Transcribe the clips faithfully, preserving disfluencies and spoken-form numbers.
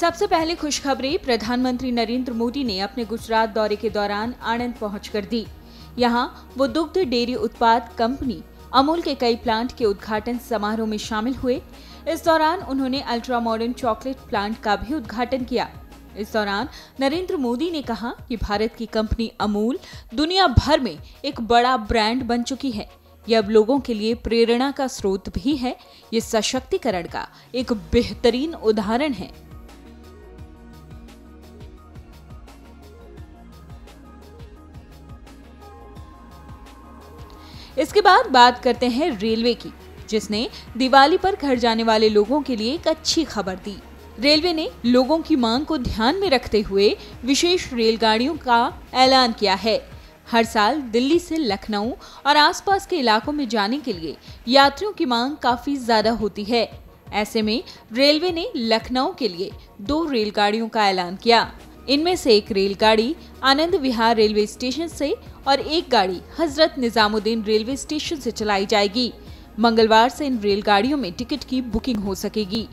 सबसे पहले खुशखबरी प्रधानमंत्री नरेंद्र मोदी ने अपने गुजरात दौरे के दौरान आणंद पहुंचकर दी। यहां वो दुग्ध डेयरी उत्पाद कंपनी अमूल के कई प्लांट के उद्घाटन समारोह में शामिल हुए। इस दौरान उन्होंने अल्ट्रा मॉडर्न चॉकलेट प्लांट का भी उद्घाटन किया। इस दौरान नरेंद्र मोदी ने कहा कि भारत की कंपनी अमूल दुनिया भर में एक बड़ा ब्रांड बन चुकी है। यह अब लोगों के लिए प्रेरणा का स्रोत भी है। ये सशक्तिकरण का एक बेहतरीन उदाहरण है। इसके बाद बात करते हैं रेलवे की, जिसने दिवाली पर घर जाने वाले लोगों के लिए एक अच्छी खबर दी। रेलवे ने लोगों की मांग को ध्यान में रखते हुए विशेष रेलगाड़ियों का ऐलान किया है। हर साल दिल्ली से लखनऊ और आसपास के इलाकों में जाने के लिए यात्रियों की मांग काफी ज्यादा होती है। ऐसे में रेलवे ने लखनऊ के लिए दो रेलगाड़ियों का ऐलान किया। इनमें से एक रेलगाड़ी आनंद विहार रेलवे स्टेशन से और एक गाड़ी हजरत निजामुद्दीन रेलवे स्टेशन से चलाई जाएगी। मंगलवार से इन रेलगाड़ियों में टिकट की बुकिंग हो सकेगी।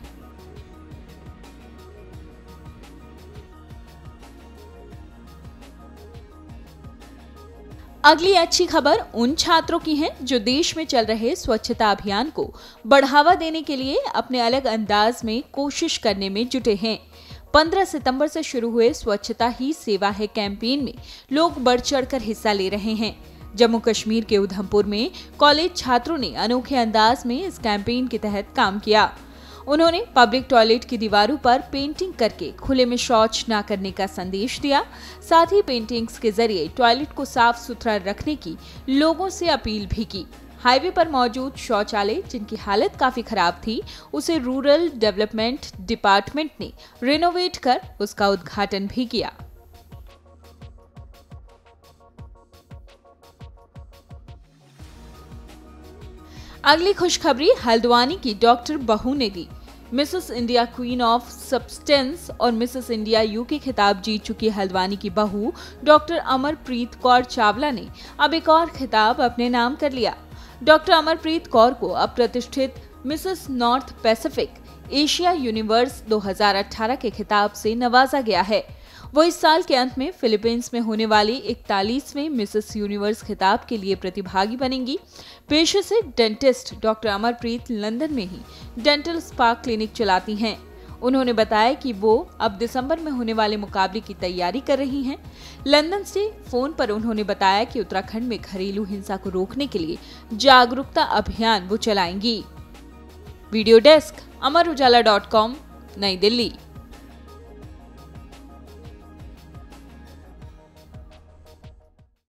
अगली अच्छी खबर उन छात्रों की है जो देश में चल रहे स्वच्छता अभियान को बढ़ावा देने के लिए अपने अलग अंदाज में कोशिश करने में जुटे हैं। पंद्रह सितंबर से शुरू हुए स्वच्छता ही सेवा है कैंपेन में लोग बढ़ चढ़कर हिस्सा ले रहे हैं। जम्मू कश्मीर के उधमपुर में कॉलेज छात्रों ने अनोखे अंदाज में इस कैंपेन के तहत काम किया। उन्होंने पब्लिक टॉयलेट की दीवारों पर पेंटिंग करके खुले में शौच न करने का संदेश दिया। साथ ही पेंटिंग्स के जरिए टॉयलेट को साफ सुथरा रखने की लोगों से अपील भी की। हाईवे पर मौजूद शौचालय जिनकी हालत काफी खराब थी, उसे रूरल डेवलपमेंट डिपार्टमेंट ने रिनोवेट कर उसका उद्घाटन भी किया। अगली खुशखबरी हल्द्वानी की डॉक्टर बहू ने दी। Mrs India queen of substance और मिसेस इंडिया यू के खिताब जीत चुकी हल्द्वानी की बहू डॉक्टर अमरप्रीत कौर चावला ने अब एक और खिताब अपने नाम कर लिया। डॉक्टर अमरप्रीत कौर को अब प्रतिष्ठित Mrs North Pacific Asia universe दो हज़ार अठारह के खिताब से नवाजा गया है। वो इस साल के अंत में फिलीपींस में होने वाली इकतालीसवें मिसेस यूनिवर्स खिताब के लिए प्रतिभागी बनेंगी। पेशे से डेंटिस्ट डॉक्टर अमरप्रीत लंदन में ही डेंटल स्पा क्लिनिक चलाती हैं। उन्होंने बताया कि वो अब दिसंबर में होने वाले मुकाबले की तैयारी कर रही हैं। लंदन से फोन पर उन्होंने बताया कि उत्तराखंड में घरेलू हिंसा को रोकने के लिए जागरूकता अभियान वो चलाएंगी। Video desk Amar Ujala dot com, New Delhi.